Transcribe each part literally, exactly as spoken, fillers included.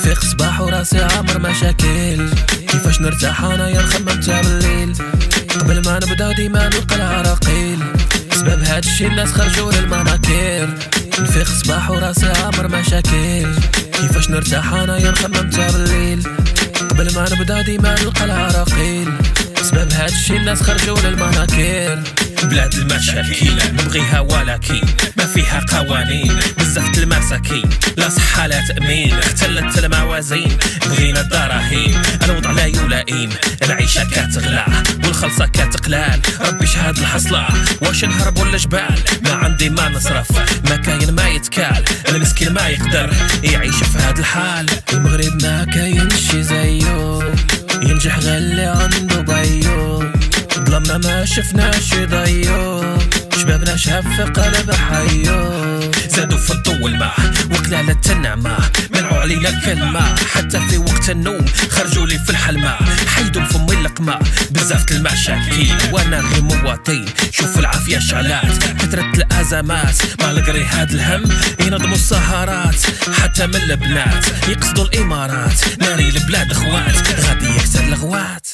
نفيق صباح وراسي عامر مشاكل، كيفاش نرتاح انايا نخمم تا بالليل، قبل ما نبدا ديما نلقى العراقيل، سبب هاد الشي الناس خرجوا للمناكير. نفيق صباح وراسي عامر مشاكل، كيفاش نرتاح انايا نخمم تا بالليل، قبل ما نبدا ديما نلقى العراقيل، سبب هاد الشي الناس خرجوا للمناكير. بلاد المشاكل نبغيها ولكن ما فيها قوانين، بزاف المساكين لا صحة لا تأمين، اختلت الموازين بغينا الدراهيم، الوضع لا يلائم، العيشة كتغلى والخلصة كتقلال، ربي شهاد الحصلة واش نهرب ولا جبال، ما عندي ما نصرف ما كاين ما يتكال، المسكين ما يقدر يعيش في هاد الحال. المغرب ما كاين شي زيو، ينجح غير اللي عنده بيو، ظلمنا ما شفناش ضيو، شبابنا شهب في قلب حيو، زادوا في الضو الماء وقلالة النعمة، منعوا علينا الكلمة حتى في وقت النوم، خرجوا لي في الحلمة حيدوا لفمي اللقمة، بزاف المشاكل وانا غير مواطن، شوف العافية شعلات كثرة الازمات، ما لقري هاد الهم ينظموا السهرات، حتى من البنات يقصدوا الامارات، ناري البلاد اخوات غادي يكسر الغوات.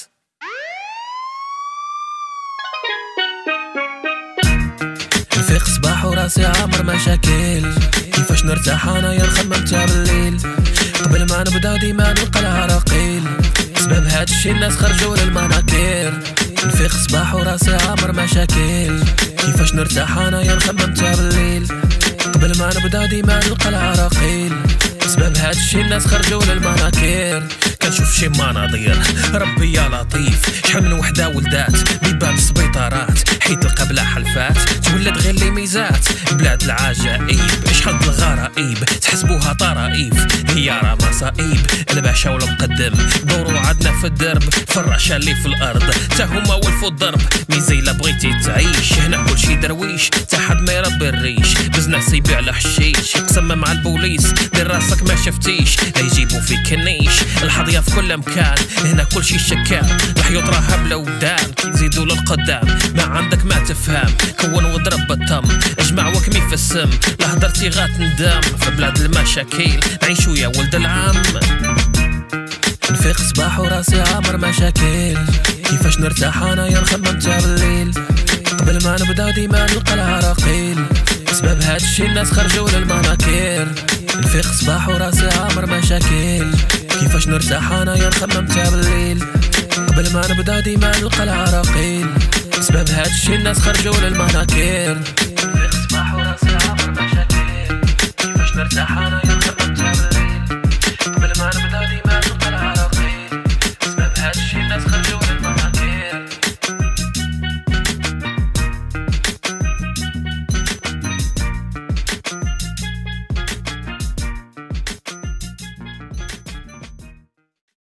نفيق صباح وراسي عامر مشاكل، كيفاش نرتاح انايا نخمم تا بالليل، قبل ما نبدا ديما نلقى العراقيل، سبب هاد الشي الناس خرجوا للمناكير. نفيق صباح وراسي عامر مشاكل، كيفاش نرتاح انايا نخمم تا بالليل، قبل ما نبدا ديما نلقى العراقيل، سبب هاد الشي الناس خرجوا للمناكير. كنشوف شي مناظير ربي يا لطيف، شحال من وحده ولدات بيبان السبيطارات، حيت القبله حلفات تولد غير لي ميزات، بلاد العجائب شحال من الغرائب تحسبوها طرائف، هي راه مصائب، الباشا والمقدم دورو عدنا في الدرب، فراشة اللي في الارض تا هما ولفوا الضرب، ميزي لا بغيتي تعيش هنا كلشي درويش، تا حد ما يربي الريش، بزنس يبيع الحشيش، يقسم مع البوليس دير راسك ما شفتيش، لا يجيبو فيك النيش، الحظية في كل مكان هنا كلشي شكال، الحيوط راها بلا ودان كيزيدوا للقدام، ما عندك ما تفهم كون واضرب بالطم، اجمع وكمي في السم لا هدرتي غاتندم، في بلاد المشاكل نعيشو يا ولد العم. نفيق صباح وراسي عامر مشاكل، كيفاش نرتاح انايا نخمم تا بالليل، قبل ما نبدا ديما نلقى العراقيل، سبب هاد الشي الناس خرجوا للمناكير. نفيق صباح وراسي عامر مشاكل، كيفاش نرتاح انايا نخمم تا بالليل، قبل ما نبدا ديما نلقى العراقيل، سبب هاد الشي الناس خرجوا للمناكير.